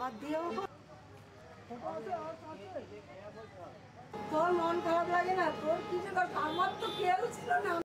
আমার দিয়েও তোর মন খারাপ লাগে না? তোর কিছু আমার তো কেউ ছিল না।